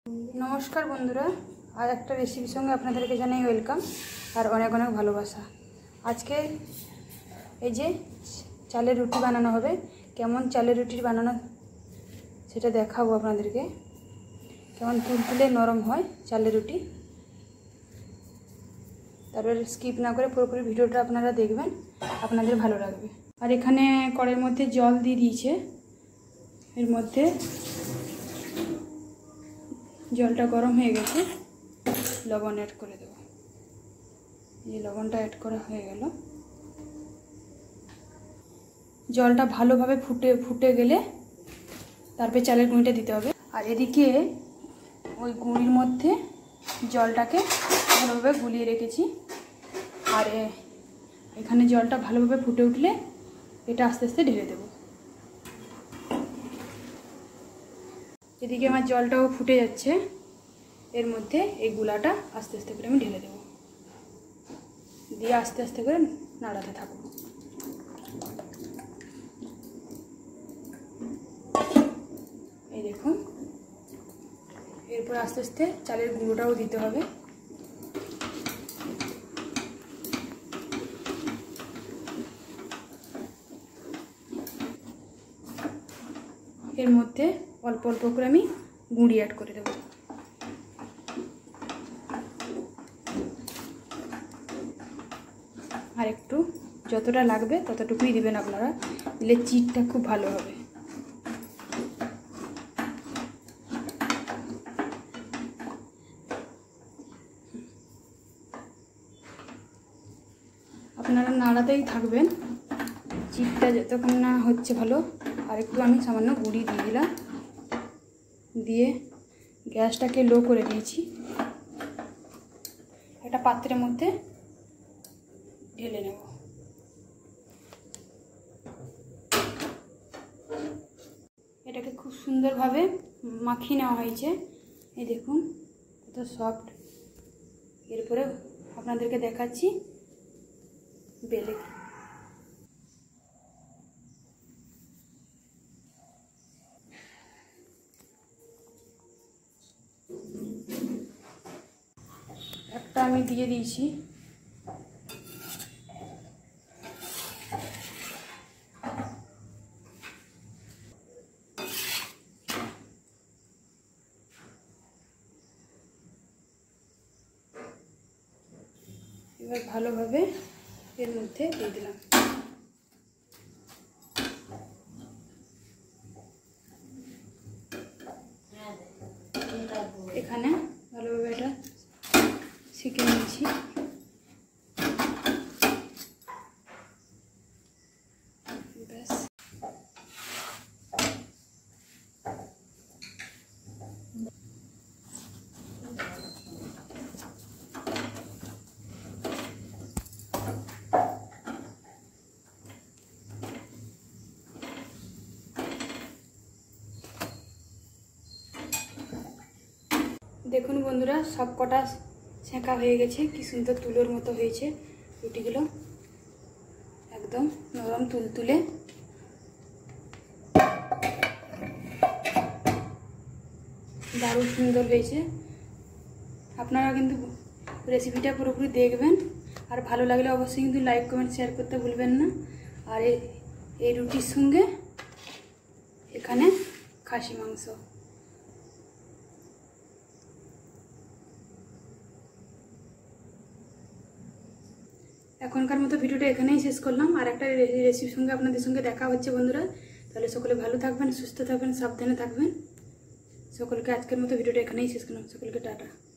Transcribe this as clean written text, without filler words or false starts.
नमस्कार बंधुरा आज एक रेसिपिर संगे आपनादेरके जानाई वेलकाम और अनेक अनेक भालोबासा। आज के ये चालेर रुटी बानानो होबे, केमन चालेर रुटी बानानो सेटा देखाबो आपनादेरके, केमन तुलतुले नरम हय चालेर रुटी। तारपर स्किप ना करे पुरोपुरि भिडियोटा आपनारा देखबेन, आपनादेर भालो लागबे। और एखाने कड़ाइर मध्य जल दिए दिएछे, एर मध्य जलटा गरम हो गेছে, लवण ऐड करे देव। ये लवणटा ऐड करा हो गेल, जलटा भालोभाবে ফুটে গেলে তারপরে চালের গুঁড়িটা দিতে হবে। আর এদিকে ওই গুঁড়ির মধ্যে জলটাকে ভালোভাবে গুলিয়ে রেখেছি। আর এখানে জলটা ভালোভাবে ফুটে উঠলে এটা আস্তে আস্তে ঢেলে দেব। এদিকে আমার জলটাও ফুটে যাচ্ছে, এর মধ্যে এই গুলাটা আস্তে আস্তে করে আমি ঢেলে দেব, দিয়ে আস্তে আস্তে করে নাড়াতে থাকবো। এই দেখুন, এরপর আস্তে আস্তে চালের গুঁড়োটাও দিতে হবে। এর মধ্যে অল্প অল্প করে আমি গুঁড়ি অ্যাড করে দেব। আর একটু যতটা লাগবে ততটুকুই দিবেন আপনারা, দিলে চিটটা খুব ভালো হবে। আপনারা নাড়াতেই থাকবেন চিটটা যতক্ষণ না হচ্ছে ভালো। আর একটু আমি সামান্য গুঁড়ি দিয়ে দিলাম, দিয়ে গ্যাসটাকে লো করে দিয়েছি। একটা পাত্রের মধ্যে ঢেলে নেব। এটাকে খুব সুন্দরভাবে মাখিয়ে নেওয়া হয়েছে, এই দেখুন কত সফট। এরপরে আপনাদেরকে দেখাচ্ছি বেলে। একটা আমি দিয়ে দিয়েছি, এবার ভালোভাবে এর মধ্যে দিয়ে দিলাম। এখানে ভালোভাবে এটা শিখে নিয়েছি। ব্যাস, দেখুন বন্ধুরা সব কটা সেঁকা হয়ে গেছে, কি সুন্দর তুলোর মতো হয়েছে রুটিগুলো, একদম নরম তুলতুলে। দারুণ সুন্দর হয়েছে। আপনারা কিন্তু রেসিপিটা পুরোপুরি দেখবেন, আর ভালো লাগলে অবশ্যই কিন্তু লাইক কমেন্ট শেয়ার করতে ভুলবেন না। আর এই রুটির সঙ্গে এখানে খাসি মাংস। এখনকার মতো ভিডিওটা এখানেই শেষ করলাম। আর একটা রেসিপির সঙ্গে আপনাদের সঙ্গে দেখা হচ্ছে বন্ধুরা। তাহলে সকলে ভালো থাকবেন, সুস্থ থাকবেন, সাবধানে থাকবেন। সকলকে আজকের মতো ভিডিওটা এখানেই শেষ করলাম। সকলকে টাটা।